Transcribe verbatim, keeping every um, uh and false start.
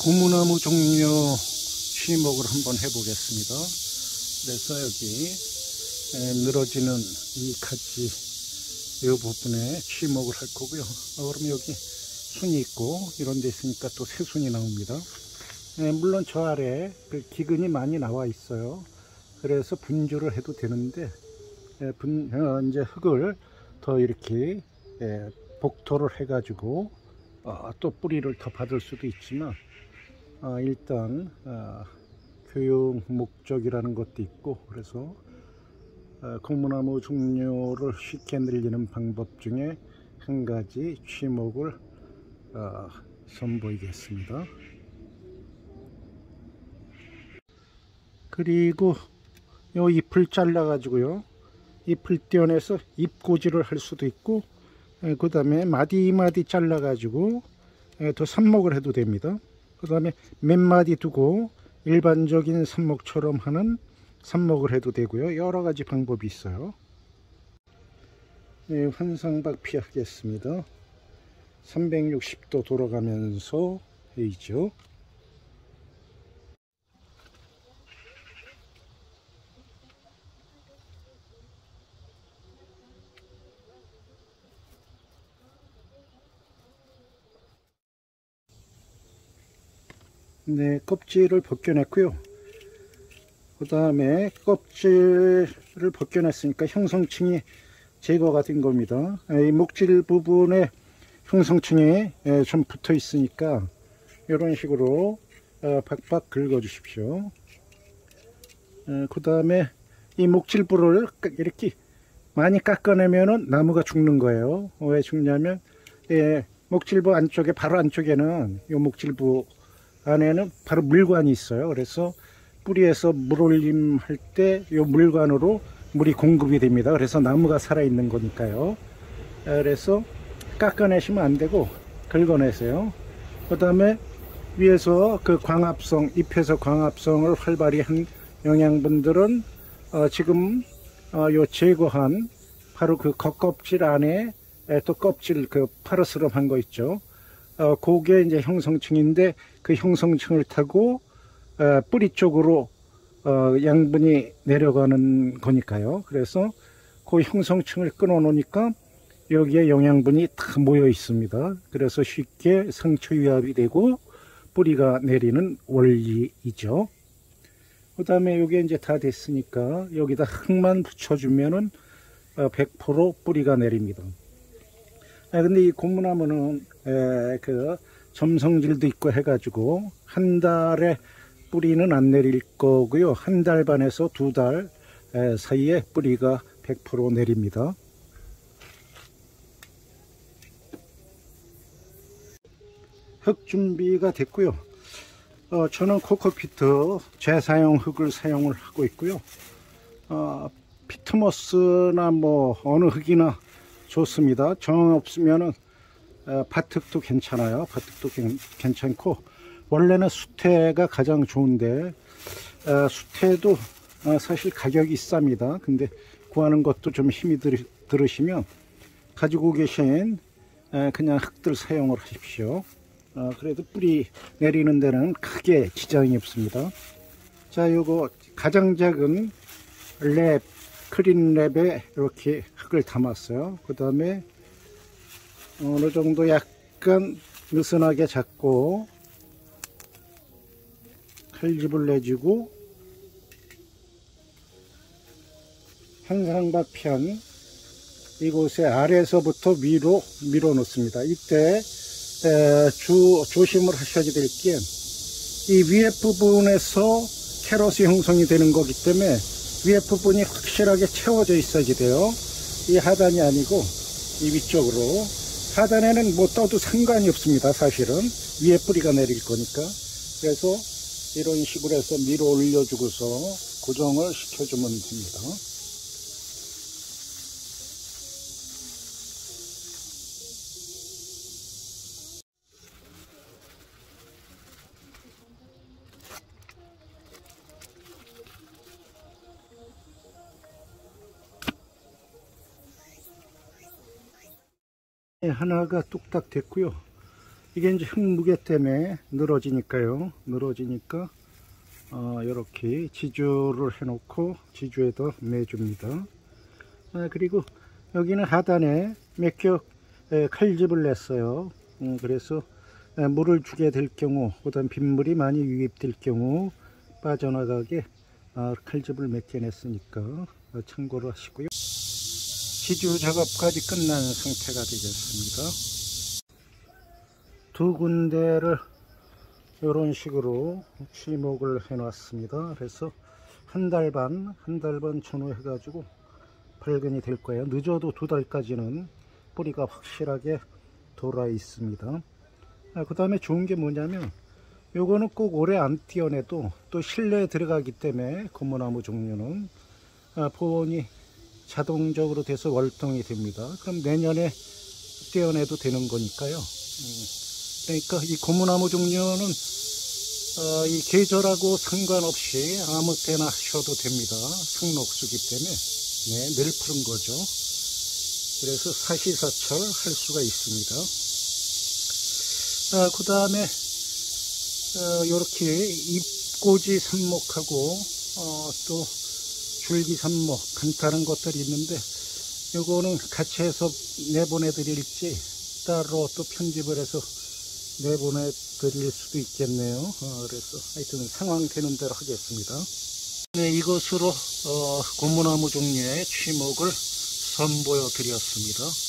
고무나무 종류 취목을 한번 해보겠습니다. 그래서 여기 늘어지는 이 가지 이 부분에 취목을 할 거고요. 어, 그럼 여기 순이 있고 이런 데 있으니까 또 새순이 나옵니다. 에, 물론 저 아래 그 기근이 많이 나와 있어요. 그래서 분주를 해도 되는데 에, 분, 어, 이제 흙을 더 이렇게 에, 복토를 해 가지고 어, 또 뿌리를 더 받을 수도 있지만 어, 일단 어, 교육 목적이라는 것도 있고 그래서 어, 고무나무 종류를 쉽게 늘리는 방법 중에 한 가지 취목을 어, 선보이겠습니다. 그리고 요 잎을 잘라 가지고요, 잎을 떼어내서 잎꽂이를 할 수도 있고 그 다음에 마디마디 잘라 가지고 더 삽목을 해도 됩니다. 그 다음에 몇 마디 두고 일반적인 삽목처럼 하는 삽목을 해도 되고요. 여러가지 방법이 있어요. 네, 환상박피 하겠습니다. 삼백육십 도 돌아가면서 해이죠. 네, 껍질을 벗겨냈고요. 그 다음에 껍질을 벗겨냈으니까 형성층이 제거가 된 겁니다. 이 목질 부분에 형성층이 좀 붙어 있으니까 이런 식으로 박박 긁어 주십시오. 그 다음에 이 목질부를 이렇게 많이 깎아내면은 나무가 죽는 거예요. 왜 죽냐면 예, 목질부 안쪽에 바로 안쪽에는 이 목질부 안에는 바로 물관이 있어요. 그래서 뿌리에서 물올림 할 때 이 물관으로 물이 공급이 됩니다. 그래서 나무가 살아있는 거니까요. 그래서 깎아내시면 안 되고 긁어내세요. 그 다음에 위에서 그 광합성, 잎에서 광합성을 활발히 한 영양분들은 어 지금 어 요 제거한 바로 그 겉껍질 안에 또 껍질 그 파르스름한 거 있죠. 어 그게 이제 형성층인데 그 형성층을 타고 어 뿌리 쪽으로 어 양분이 내려가는 거니까요. 그래서 그 형성층을 끊어 놓으니까 여기에 영양분이 다 모여 있습니다. 그래서 쉽게 상처 유압이 되고 뿌리가 내리는 원리이죠. 그 다음에 이게 이제 다 됐으니까 여기다 흙만 붙여주면은 백 퍼센트 뿌리가 내립니다. 아, 근데 이 고무나무는 에, 그 점성질도 있고 해가지고 한 달에 뿌리는 안 내릴 거고요. 한 달 반에서 두 달 사이에 뿌리가 백 퍼센트 내립니다. 흙 준비가 됐고요. 어, 저는 코코피트 재사용 흙을 사용을 하고 있고요. 어, 피트모스나 뭐 어느 흙이나 좋습니다. 정 없으면은 어, 밭흙도 괜찮아요. 밭흙도 괜, 괜찮고 원래는 수태가 가장 좋은데 어, 수태도 어, 사실 가격이 쌉니다. 근데 구하는 것도 좀 힘이 들, 들으시면 가지고 계신 에, 그냥 흙들 사용을 하십시오. 어, 그래도 뿌리 내리는 데는 크게 지장이 없습니다. 자, 요거 가장 작은 랩, 크린 랩에 이렇게 흙을 담았어요. 그 다음에 어느 정도 약간 느슨하게 잡고 칼집을 내주고 한상박편 이곳에 아래에서부터 위로 밀어 놓습니다. 이때 에, 주, 조심을 하셔야 될 게 이 위에 부분에서 캐럿이 형성이 되는 거기 때문에 위에 부분이 확실하게 채워져 있어야지 돼요. 이 하단이 아니고 이 위쪽으로. 하단에는 뭐 떠도 상관이 없습니다. 사실은 위에 뿌리가 내릴 거니까. 그래서 이런 식으로 해서 밀어 올려주고서 고정을 시켜주면 됩니다. 하나가 뚝딱 됐고요. 이게 이제 흙무게 때문에 늘어지니까요. 늘어지니까 어, 이렇게 지주를 해놓고 지주에다 매줍니다. 아, 그리고 여기는 하단에 몇 겹 칼집을 냈어요. 음, 그래서 물을 주게 될 경우, 그다음 빗물이 많이 유입될 경우 빠져나가게 아, 칼집을 몇 개 냈으니까 참고를 하시고요. 지주 작업까지 끝난 상태가 되겠습니다. 두 군데를 이런 식으로 취목을 해 놨습니다. 그래서 한 달 반, 한 달 반 전후해 가지고 발견이 될 거예요. 늦어도 두 달까지는 뿌리가 확실하게 돌아 있습니다. 아, 그 다음에 좋은 게 뭐냐면 요거는 꼭 오래 안 띄어내도 또 실내에 들어가기 때문에 고무나무 종류는 아, 보온이 자동적으로 돼서 월동이 됩니다. 그럼 내년에 띄어내도 되는 거니까요. 음, 그러니까 이 고무나무 종류는 어, 이 계절하고 상관없이 아무 때나 하셔도 됩니다. 상록수기 때문에 네, 늘 푸른 거죠. 그래서 사시사철 할 수가 있습니다. 아, 그 다음에 어, 이렇게 잎꽂이 삽목하고 어, 또 줄기 삽목 간단한 것들이 있는데 요거는 같이 해서 내보내 드릴지 따로 또 편집을 해서 내보내 드릴 수도 있겠네요. 어, 그래서 하여튼 상황 되는 대로 하겠습니다. 네, 이것으로 어, 고무나무 종류의 취목을 선보여 드렸습니다.